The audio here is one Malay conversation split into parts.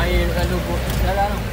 air lalu buat jalan tu.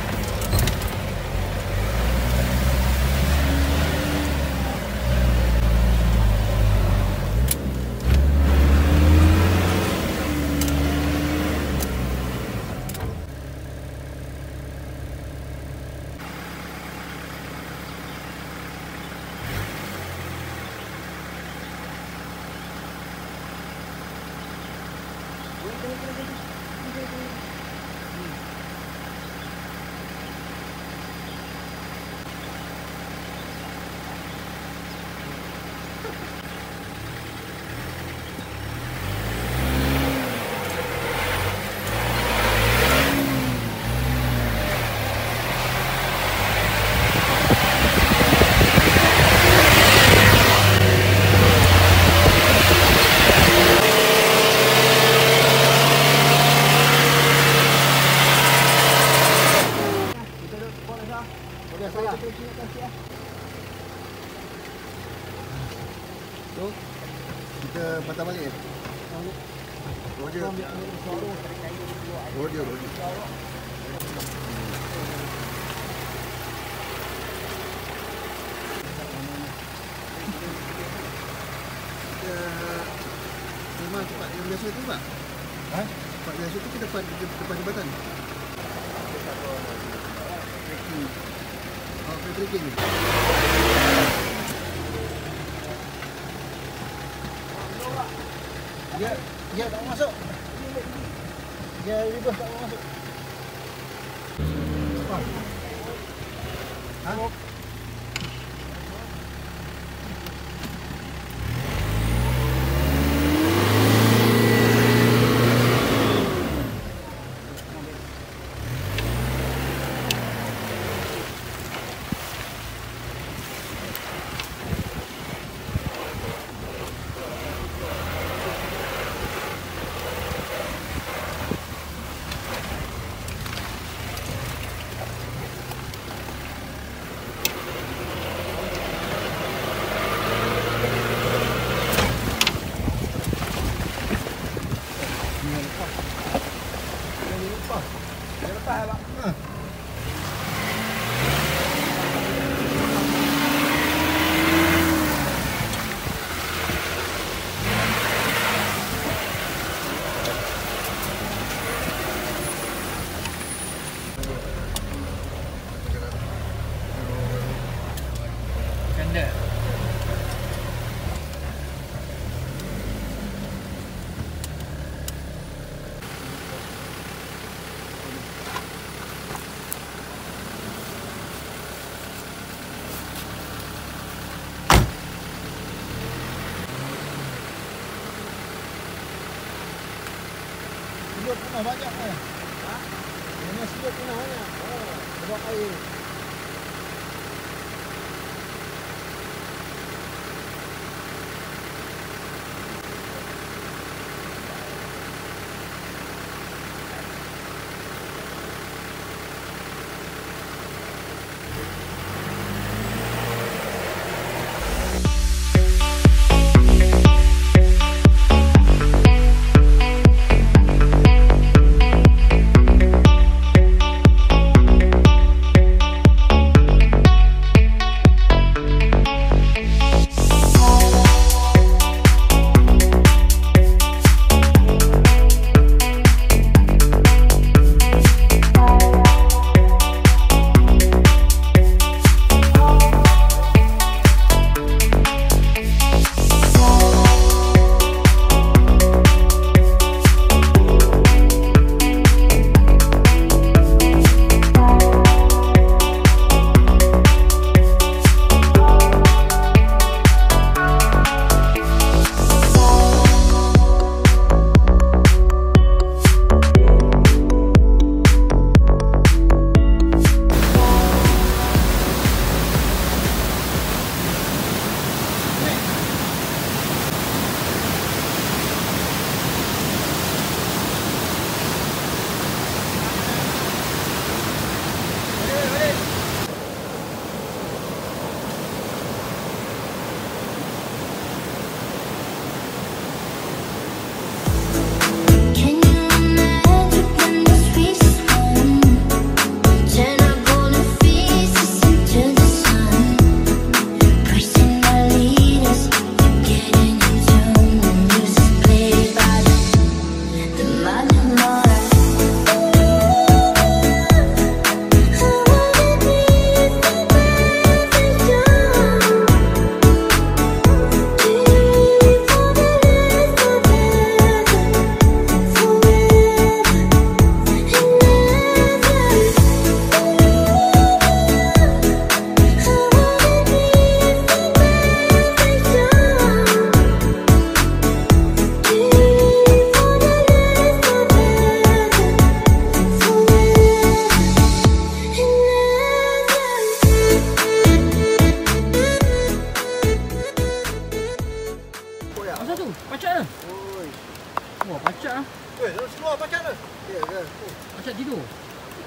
So, kita patah balik ya? Roger. Roger. Kita memang tempat yang biasa tu Pak? Tempat biasa tu ke depan jembatan? Oh, trekking. Dia tak masuk. Dia reverse tak masuk. Ha? Ganda. Silut kena banyak kan? Ini silut kena banyak. Sebab air.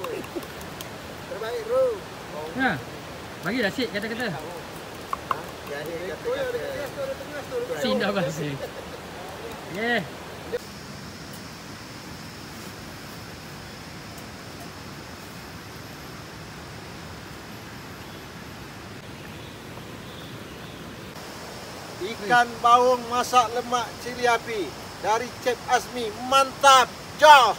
Terbaik bro. Ha. Bagilah sik kata-kata. Jadi kata-kata. Sindah bahasa. Yeah. Ikan baung masak lemak cili api dari Chef Azmi. Mantap. Jos.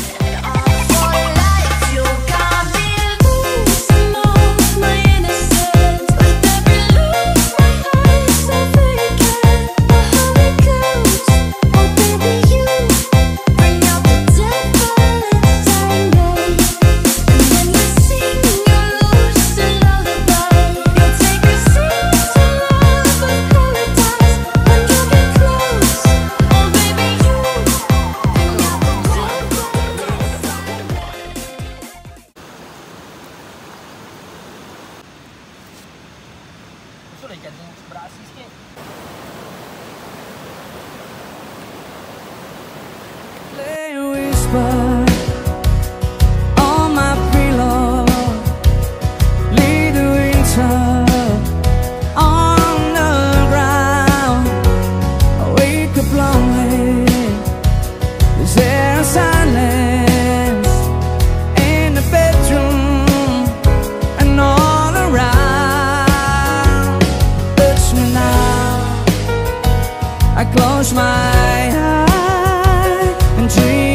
Sudah ikan tu berasi sikit. Lay whisper on my pillow, lead the winter on the ground. I wake up lonely. Is there a silence in the bedroom and all around? Touch me now. I close my eyes and dream.